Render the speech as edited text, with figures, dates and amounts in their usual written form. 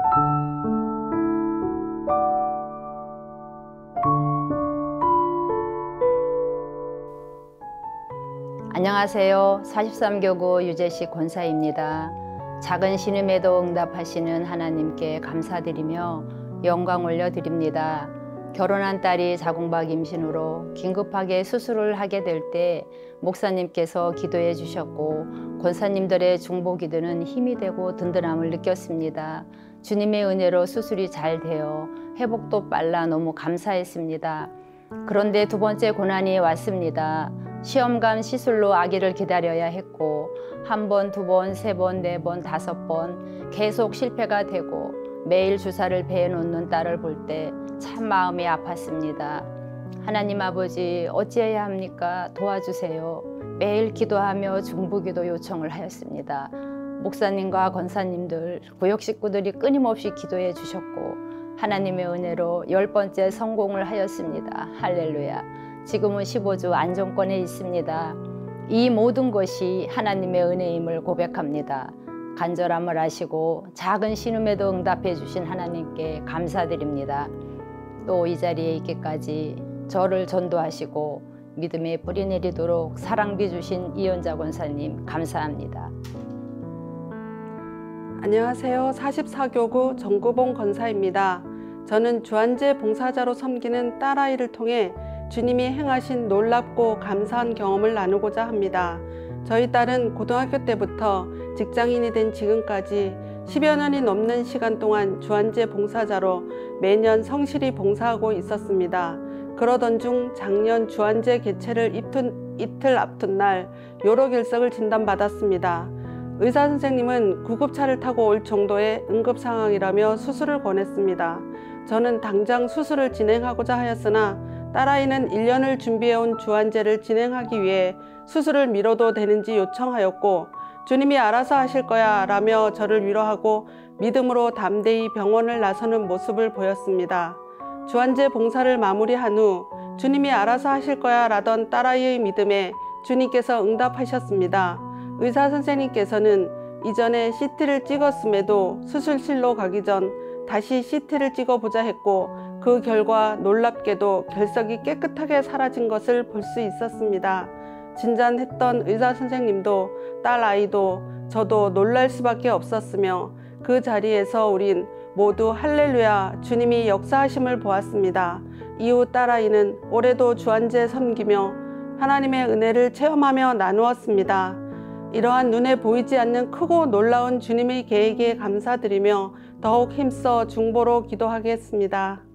안녕하세요. 43교구 유재식 권사입니다. 작은 신음에도 응답하시는 하나님께 감사드리며 영광 올려드립니다. 결혼한 딸이 자궁박 임신으로 긴급하게 수술을 하게 될 때 목사님께서 기도해 주셨고 권사님들의 중보 기도는 힘이 되고 든든함을 느꼈습니다. 주님의 은혜로 수술이 잘 되어 회복도 빨라 너무 감사했습니다. 그런데 두 번째 고난이 왔습니다. 시험관 시술로 아기를 기다려야 했고 한 번, 두 번, 세 번, 네 번, 다섯 번 계속 실패가 되고 매일 주사를 배에 놓는 딸을 볼 때 참 마음이 아팠습니다. 하나님 아버지 어찌해야 합니까? 도와주세요. 매일 기도하며 중보기도 요청을 하였습니다. 목사님과 권사님들, 구역 식구들이 끊임없이 기도해 주셨고 하나님의 은혜로 10번째 성공을 하였습니다. 할렐루야. 지금은 15주 안정권에 있습니다. 이 모든 것이 하나님의 은혜임을 고백합니다. 간절함을 아시고 작은 신음에도 응답해 주신 하나님께 감사드립니다. 또 이 자리에 있기까지 저를 전도하시고 믿음의 뿌리 내리도록 사랑비 주신 이연자 권사님 감사합니다. 안녕하세요. 44교구 정구봉 권사입니다. 저는 주한제 봉사자로 섬기는 딸아이를 통해 주님이 행하신 놀랍고 감사한 경험을 나누고자 합니다. 저희 딸은 고등학교 때부터 직장인이 된 지금까지 10여 년이 넘는 시간 동안 주한제 봉사자로 매년 성실히 봉사하고 있었습니다. 그러던 중 작년 주한제 개최를 이틀 앞둔 날 요로결석을 진단받았습니다. 의사 선생님은 구급차를 타고 올 정도의 응급 상황이라며 수술을 권했습니다. 저는 당장 수술을 진행하고자 하였으나 딸아이는 1년을 준비해온 주한제를 진행하기 위해 수술을 미뤄도 되는지 요청하였고 주님이 알아서 하실 거야 라며 저를 위로하고 믿음으로 담대히 병원을 나서는 모습을 보였습니다. 주한제 봉사를 마무리한 후 주님이 알아서 하실 거야 라던 딸아이의 믿음에 주님께서 응답하셨습니다. 의사 선생님께서는 이전에 CT를 찍었음에도 수술실로 가기 전 다시 CT를 찍어보자 했고 그 결과 놀랍게도 결석이 깨끗하게 사라진 것을 볼 수 있었습니다. 진단했던 의사 선생님도 딸 아이도 저도 놀랄 수밖에 없었으며 그 자리에서 우린 모두 할렐루야 주님이 역사하심을 보았습니다. 이후 딸아이는 올해도 주한제 섬기며 하나님의 은혜를 체험하며 나누었습니다. 이러한 눈에 보이지 않는 크고 놀라운 주님의 계획에 감사드리며 더욱 힘써 중보로 기도하겠습니다.